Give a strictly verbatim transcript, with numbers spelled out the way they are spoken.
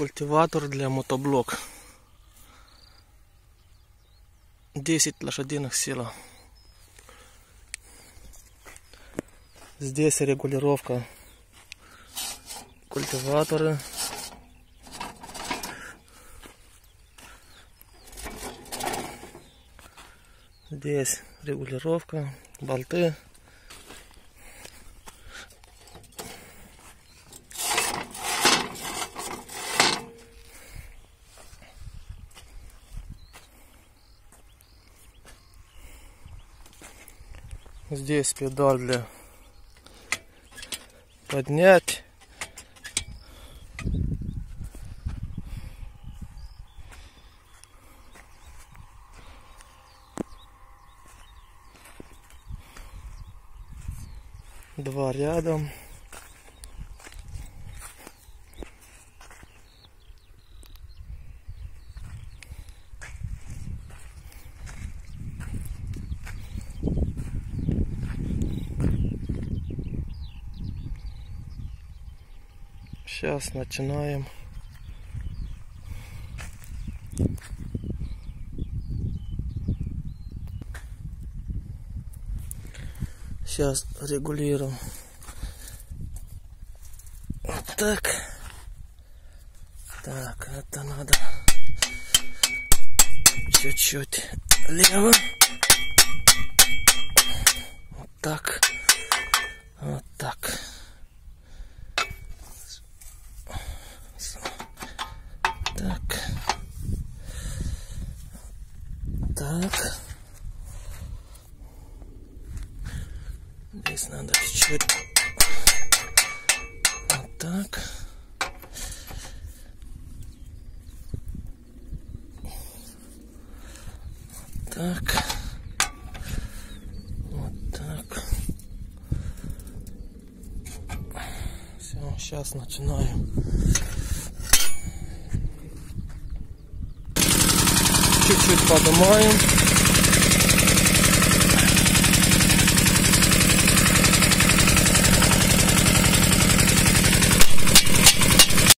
Культиватор для мотоблок. десять лошадиных сил. Здесь регулировка культиватора. Здесь регулировка, болты. Здесь педаль для поднять. Два рядом. Сейчас начинаем. Сейчас регулируем. Вот так. Так, это надо чуть-чуть лево. Вот так. Вот так. Так. Так. Здесь надо чуть-чуть. Вот так. Так. Вот так. Все, сейчас начинаем. Чуть-чуть поднимаем.